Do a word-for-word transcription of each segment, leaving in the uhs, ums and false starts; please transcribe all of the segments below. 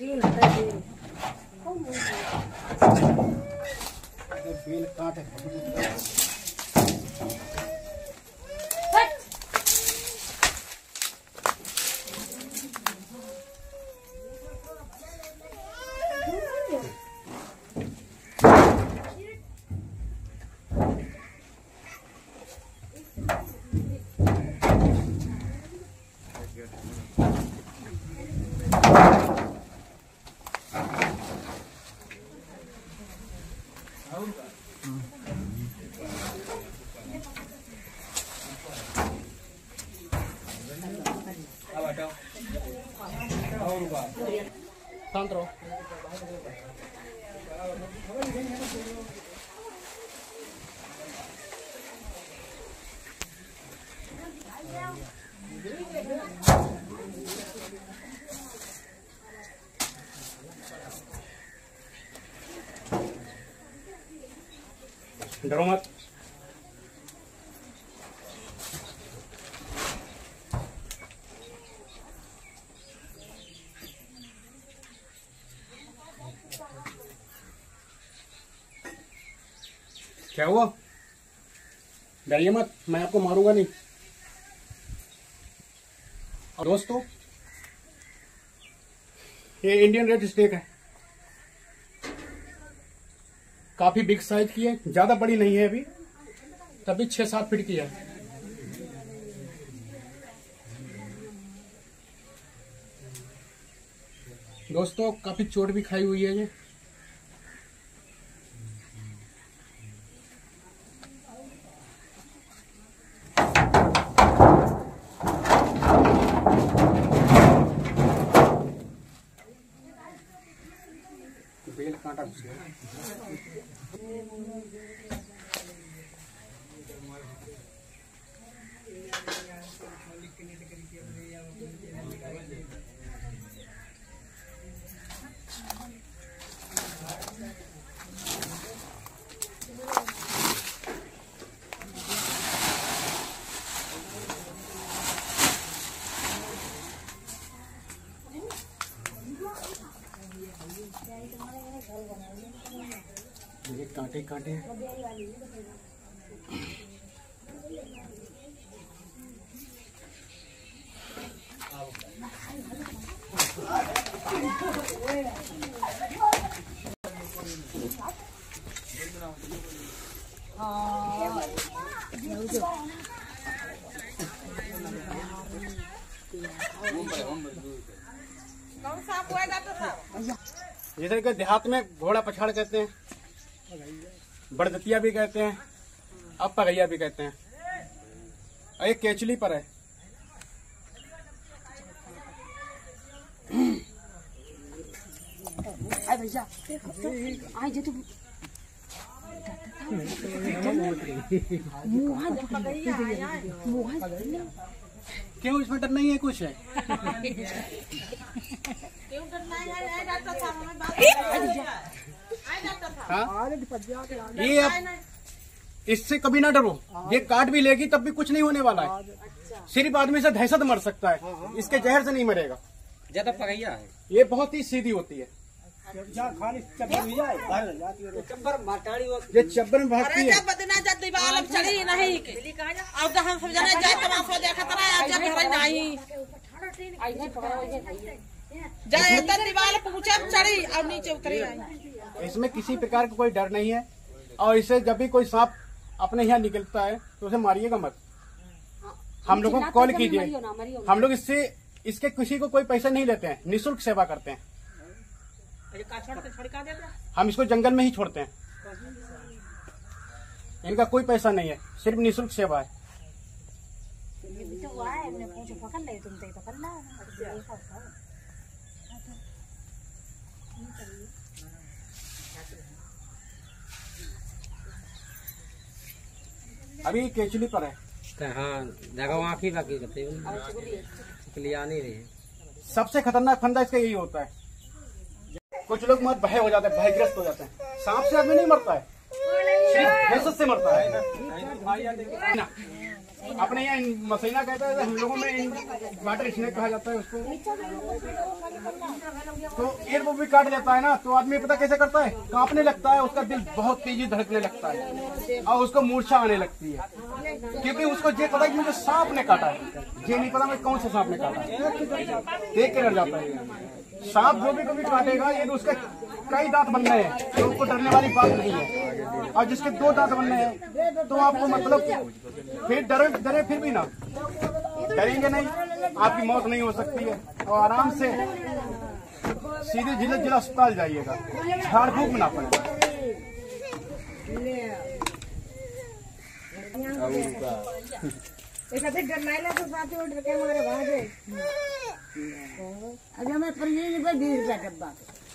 Bell काट है। शांत रहो। डरो मत। क्या हुआ? डरिए मत, मैं आपको मारूंगा नहीं। और दोस्तों, ये इंडियन रेड स्नेक है, काफी बिग साइज की है, ज्यादा बड़ी नहीं है, अभी तभी छह सात फीट की है। दोस्तों, काफी चोट भी खाई हुई है ये। बेल कांटा घुस गया। ये कांटे कांटे हैं। जैसे कि देहात में घोड़ा पछाड़ कहते हैं, बड़दतिया भी कहते हैं, अब पगैया भी कहते हैं। एक केचली पर है। भैया क्यों, इसमें डर नहीं है कुछ है। हाँ? ये अब इससे कभी ना डरो, ये काट भी लेगी तब भी कुछ नहीं होने वाला है। सिर्फ आदमी से दहशत मर सकता है, इसके जहर से नहीं मरेगा। ज्यादा पगैया है, ये बहुत ही सीधी होती है। ये चब्बर में भागती है। इसमें किसी प्रकार का कोई डर नहीं है, और इससे जब भी कोई सांप अपने यहाँ निकलता है तो उसे मारिएगा मत। हम लोगों को कॉल कीजिए, हम लोग इससे इसके किसी को कोई पैसा नहीं लेते हैं, निःशुल्क सेवा करते हैं। हम इसको जंगल में ही छोड़ते हैं, इनका कोई पैसा नहीं है, सिर्फ निःशुल्क सेवा है। अभी केचली पर है। हाँ, जगह आँखी बाकी करते नहीं रही। सबसे खतरनाक फंदा इसका यही होता है। कुछ लोग मत भय हो जाते हैं, भयग्रस्त हो जाते हैं। सांप से आदमी नहीं मरता है, सिर्फ दहशत से मरता है। अपने यहाँ मसैना कहते हैं, हम लोगों में वाटर स्नेक कहा जाता है उसको। तो एयर वो भी काट लेता है ना, तो आदमी पता कैसे करता है, कांपने लगता है, उसका दिल बहुत तेजी धड़कने लगता है और उसको मूर्छा आने लगती है, क्योंकि उसको ये पता है कि मुझे सांप ने काटा है, ये नहीं पता मैं कौन सा सांप ने काटा है, देख के डर जाता है। सांप जो भी कभी काटेगा ये तो उसके कई दांत बनने हैं, तो उसको डरने वाली बात नहीं है। और जिसके दो दांत बनने हैं तो आपको मतलब फिर डरे डरे फिर भी ना, डरेंगे नहीं, आपकी मौत नहीं हो सकती है। और आराम से सीधे जिला जिला अस्पताल जाइएगा, झाड़ फूक में ना पड़ेगा। अगर मैं पर ये बीस रुपया डब्बा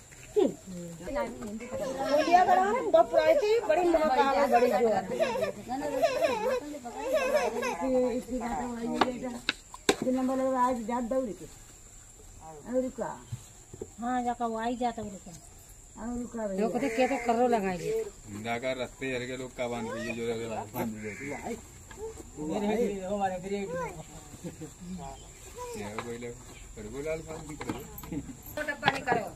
बड़ी बड़ी जो नंबर लगा आज जात दौड़ी के और का हाँ जाका वो आई जाता और का लोग कहते क्या तो करो लगाएंगे जाकर रास्ते हर के लोग का बांध के जो बांध देते ये कोई लोग पर गुलाल बांध भी करो डब्बा नहीं करो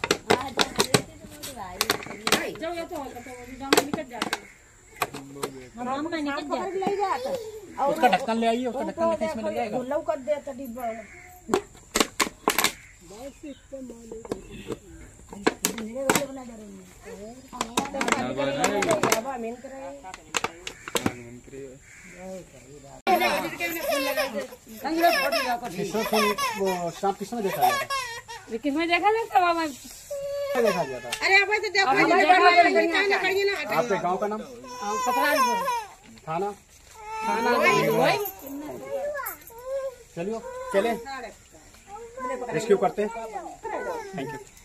जाओ ये तो दाम निकल जाते हम का निकल जाता ले जाता उसका ढक्कन ले आइए, उसका ढक्कन लेके इसमें लग जाएगा। लौ कर दे तो डिब्बा वो सांप किसने देखा गया था? किसमें देखा जाता बाबा देखा गया था? अरे अब तो देखो आपके गांव का नाम? पतराजपुर थाना? थाना चलिए चले रेस्क्यू करते हैं। Thank you.